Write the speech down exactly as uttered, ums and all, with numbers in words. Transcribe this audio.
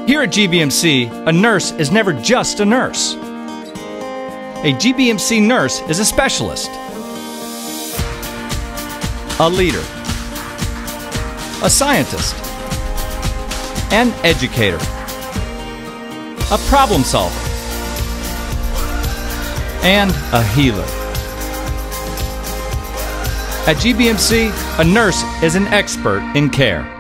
Here at G B M C, a nurse is never just a nurse. A G B M C nurse is a specialist, a leader, a scientist, an educator, a problem solver, and a healer. At G B M C, a nurse is an expert in care.